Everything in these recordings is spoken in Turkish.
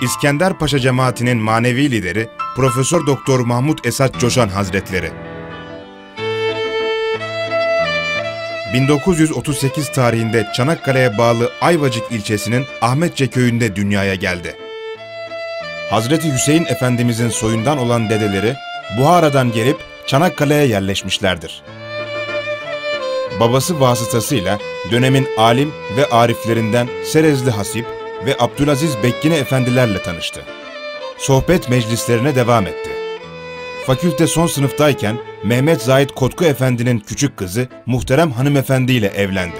İskender Paşa cemaatinin manevi lideri Profesör Doktor Mahmud Esat Coşan Hazretleri. 1938 tarihinde Çanakkale'ye bağlı Ayvacık ilçesinin Ahmetçe köyünde dünyaya geldi. Hazreti Hüseyin Efendimizin soyundan olan dedeleri Buhara'dan gelip Çanakkale'ye yerleşmişlerdir. Babası vasıtasıyla dönemin alim ve ariflerinden Serezli Hasip ve Abdülaziz Bekkine efendilerle tanıştı. Sohbet meclislerine devam etti. Fakülte son sınıftayken Mehmet Zahid Kotku Efendi'nin küçük kızı Muhterem Hanımefendi ile evlendi.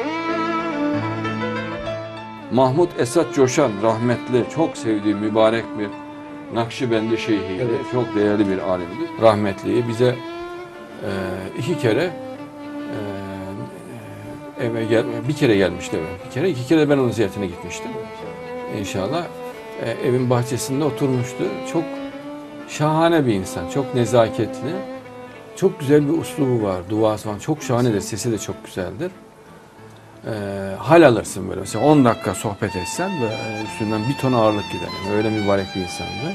Mahmud Esat Coşan rahmetli, çok sevdiğim mübarek bir Nakşibendi şeyhiydi. Evet. Çok değerli bir alimdi. Rahmetliyi bize iki kere eve bir kere gelmişti eve. Bir kere, iki kere ben onun ziyaretine gitmiştim. İnşallah evin bahçesinde oturmuştu. Çok şahane bir insan, çok nezaketli. Çok güzel bir uslubu var, duası falan. Çok şahanedir, sesi de çok güzeldir. Hal alırsın böyle. Mesela 10 dakika sohbet etsen ve üstünden bir ton ağırlık gider. Yani öyle mübarek bir insandı.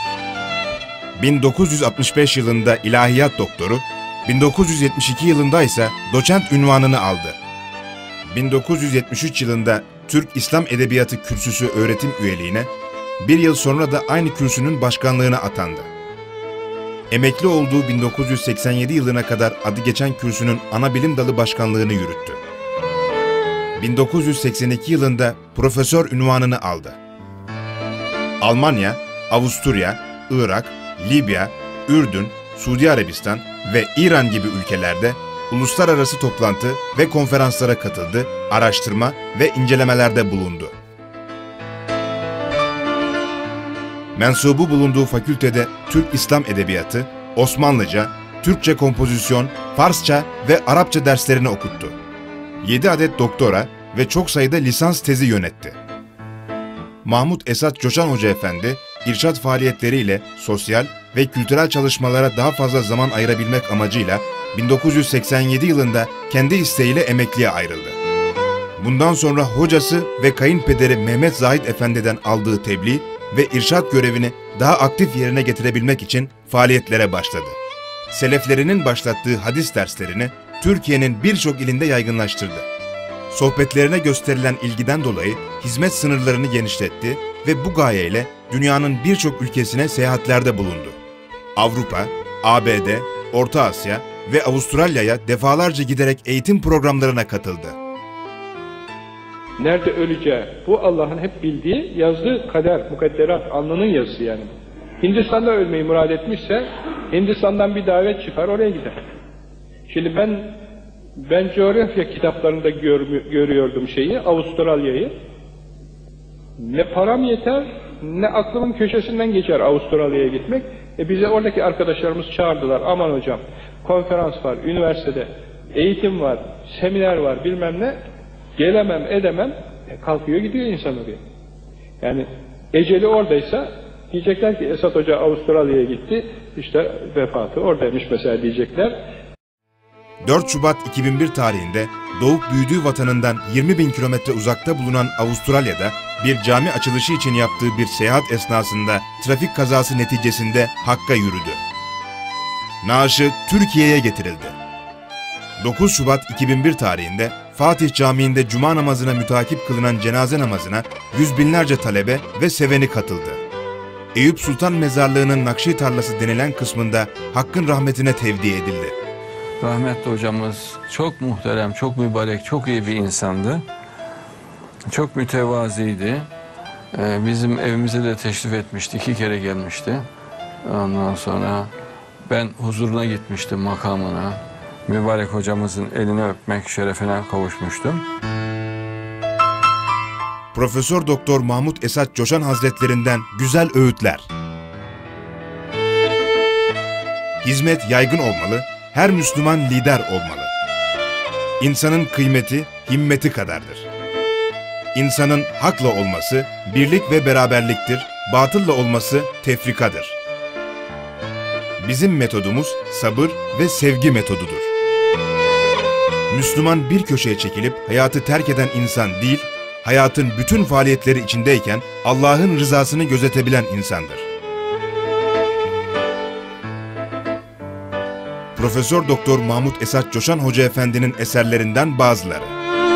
1965 yılında ilahiyat doktoru, 1972 yılında ise doçent unvanını aldı. 1973 yılında Türk İslam Edebiyatı Kürsüsü öğretim üyeliğine, bir yıl sonra da aynı kürsünün başkanlığına atandı. Emekli olduğu 1987 yılına kadar adı geçen kürsünün ana bilim dalı başkanlığını yürüttü. 1982 yılında profesör unvanını aldı. Almanya, Avusturya, Irak, Libya, Ürdün, Suudi Arabistan ve İran gibi ülkelerde uluslararası toplantı ve konferanslara katıldı, araştırma ve incelemelerde bulundu. Mensubu bulunduğu fakültede Türk İslam Edebiyatı, Osmanlıca, Türkçe kompozisyon, Farsça ve Arapça derslerini okuttu. 7 adet doktora ve çok sayıda lisans tezi yönetti. Mahmud Esat Coşan Hoca Efendi, irşad faaliyetleriyle sosyal ve kültürel çalışmalara daha fazla zaman ayırabilmek amacıyla 1987 yılında kendi isteğiyle emekliye ayrıldı. Bundan sonra hocası ve kayınpederi Mehmet Zahid Efendi'den aldığı tebliğ ve irşad görevini daha aktif yerine getirebilmek için faaliyetlere başladı. Seleflerinin başlattığı hadis derslerini Türkiye'nin birçok ilinde yaygınlaştırdı. Sohbetlerine gösterilen ilgiden dolayı hizmet sınırlarını genişletti ve bu gayeyle dünyanın birçok ülkesine seyahatlerde bulundu. Avrupa, ABD, Orta Asya ve Avustralya'ya defalarca giderek eğitim programlarına katıldı. Nerede öleceği, bu Allah'ın hep bildiği, yazdığı kader, mukadderat, alnının yazısı yani. Hindistan'da ölmeyi murad etmişse, Hindistan'dan bir davet çıkar, oraya gider. Şimdi ben coğrafya kitaplarında görüyordum Avustralya'yı. Ne param yeter, ne aklımın köşesinden geçer Avustralya'ya gitmek. Bize oradaki arkadaşlarımız çağırdılar, aman hocam, konferans var, üniversitede, eğitim var, seminer var, bilmem ne, gelemem, edemem, kalkıyor gidiyor insan oraya. Yani eceli oradaysa, diyecekler ki Esat Hoca Avustralya'ya gitti, işte vefatı oradaymış mesela diyecekler. 4 Şubat 2001 tarihinde doğup büyüdüğü vatanından 20.000 kilometre uzakta bulunan Avustralya'da bir cami açılışı için yaptığı bir seyahat esnasında trafik kazası neticesinde Hakk'a yürüdü. Naaşı Türkiye'ye getirildi. 9 Şubat 2001 tarihinde Fatih Camii'nde cuma namazına mütakip kılınan cenaze namazına yüz binlerce talebe ve seveni katıldı. Eyüp Sultan Mezarlığı'nın Nakşi Tarlası denilen kısmında Hakk'ın rahmetine tevdi edildi. Rahmetli hocamız çok muhterem, çok mübarek, çok iyi bir insandı. Çok mütevaziydi. Bizim evimize de teşrif etmişti, 2 kere gelmişti. Ondan sonra ben huzuruna gitmiştim, makamına. Mübarek hocamızın elini öpmek şerefine kavuşmuştum. Profesör Doktor Mahmud Esat Coşan Hazretlerinden güzel öğütler. Hizmet yaygın olmalı, her Müslüman lider olmalı. İnsanın kıymeti, himmeti kadardır. İnsanın hakla olması, birlik ve beraberliktir, batılla olması tefrikadır. Bizim metodumuz sabır ve sevgi metodudur. Müslüman bir köşeye çekilip hayatı terk eden insan değil, hayatın bütün faaliyetleri içindeyken Allah'ın rızasını gözetebilen insandır. Profesör Doktor Mahmut Esat Coşan Hoca Efendi'nin eserlerinden bazıları.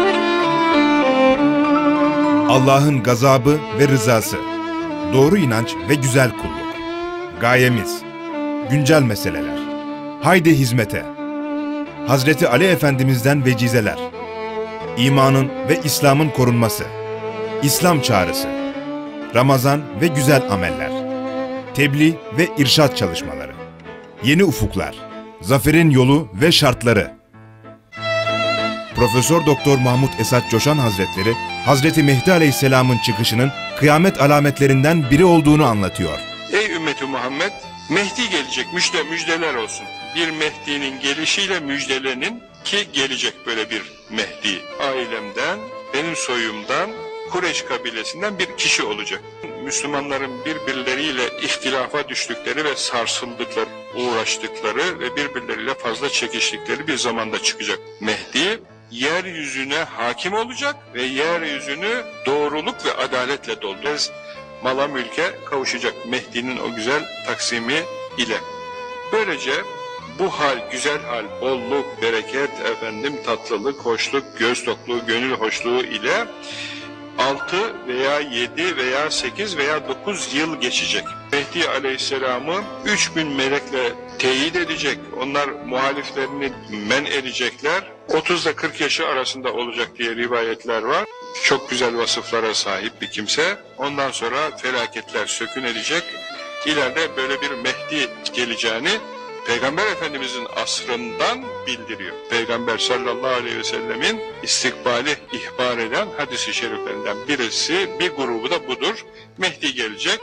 Allah'ın gazabı ve rızası, doğru inanç ve güzel kulluk, gayemiz, güncel meseleler, haydi hizmete, Hazreti Ali Efendimiz'den vecizeler, imanın ve İslam'ın korunması, İslam çağrısı, Ramazan ve güzel ameller, tebliğ ve irşad çalışmaları, yeni ufuklar, zaferin yolu ve şartları. Profesör Doktor Mahmut Esat Coşan Hazretleri, Hazreti Mehdi Aleyhisselam'ın çıkışının kıyamet alametlerinden biri olduğunu anlatıyor. Ey ümmeti Muhammed, Mehdi gelecek, müjdeler olsun. Bir Mehdi'nin gelişiyle müjdelenin ki gelecek böyle bir Mehdi. Ailemden, benim soyumdan, Kureyş kabilesinden bir kişi olacak. Müslümanların birbirleriyle ihtilafa düştükleri ve sarsıldıkları, uğraştıkları ve birbirleriyle fazla çekiştikleri bir zamanda çıkacak. Mehdi, yeryüzüne hakim olacak ve yeryüzünü doğruluk ve adaletle dolduracak. Mala mülke kavuşacak Mehdi'nin o güzel taksimi ile. Böylece bu hal, güzel hal, bolluk, bereket, tatlılık, hoşluk, göz tokluğu, gönül hoşluğu ile 6 veya 7 veya 8 veya 9 yıl geçecek. Mehdi Aleyhisselam'ı 3000 melekle teyit edecek. Onlar muhaliflerini men edecekler. 30 ile 40 yaşı arasında olacak diye rivayetler var. Çok güzel vasıflara sahip bir kimse. Ondan sonra felaketler sökün edecek. İleride böyle bir Mehdi geleceğini Peygamber Efendimizin asrından bildiriyor. Peygamber sallallahu aleyhi ve sellemin istikbali ihbar eden hadis-i şeriflerinden birisi, bir grubu da budur. Mehdi gelecek.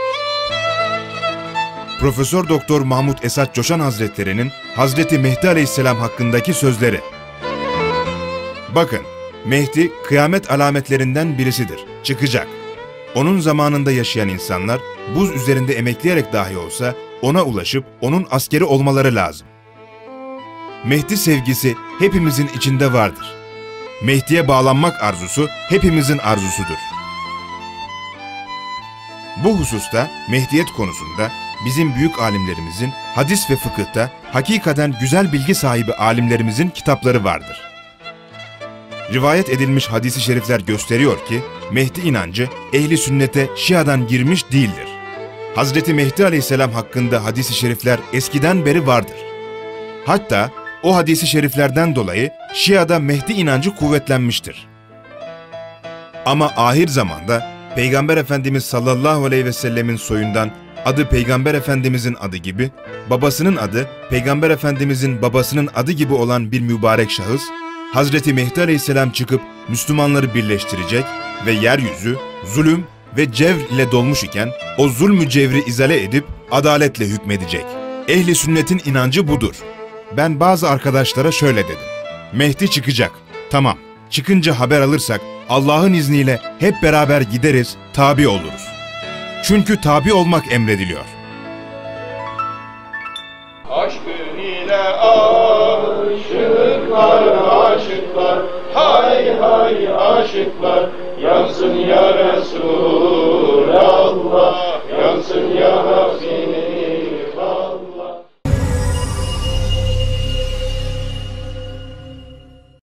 Profesör Doktor Mahmut Esat Coşan Hazretleri'nin Hazreti Mehdi Aleyhisselam hakkındaki sözleri. Bakın, Mehdi kıyamet alametlerinden birisidir. Çıkacak. Onun zamanında yaşayan insanlar buz üzerinde emekleyerek dahi olsa ona ulaşıp onun askeri olmaları lazım. Mehdi sevgisi hepimizin içinde vardır. Mehdi'ye bağlanmak arzusu hepimizin arzusudur. Bu hususta Mehdiyet konusunda bizim büyük alimlerimizin hadis ve fıkıhta hakikaten güzel bilgi sahibi alimlerimizin kitapları vardır. Rivayet edilmiş hadis-i şerifler gösteriyor ki Mehdi inancı ehli sünnete Şia'dan girmiş değildir. Hazreti Mehdi Aleyhisselam hakkında hadis-i şerifler eskiden beri vardır. Hatta o hadis-i şeriflerden dolayı Şia'da Mehdi inancı kuvvetlenmiştir. Ama ahir zamanda Peygamber Efendimiz sallallahu aleyhi ve sellemin soyundan adı Peygamber Efendimizin adı gibi, babasının adı Peygamber Efendimizin babasının adı gibi olan bir mübarek şahıs, Hazreti Mehdi Aleyhisselam çıkıp Müslümanları birleştirecek ve yeryüzü zulüm ve cevr ile dolmuş iken o zulmü cevri izale edip adaletle hükmedecek. Ehli sünnetin inancı budur. Ben bazı arkadaşlara şöyle dedim. Mehdi çıkacak. Tamam. Çıkınca haber alırsak Allah'ın izniyle hep beraber gideriz, tabi oluruz. Çünkü tabi olmak emrediliyor. Aşkın ile aşıklar, aşıklar, hay hay aşıklar, yansın ya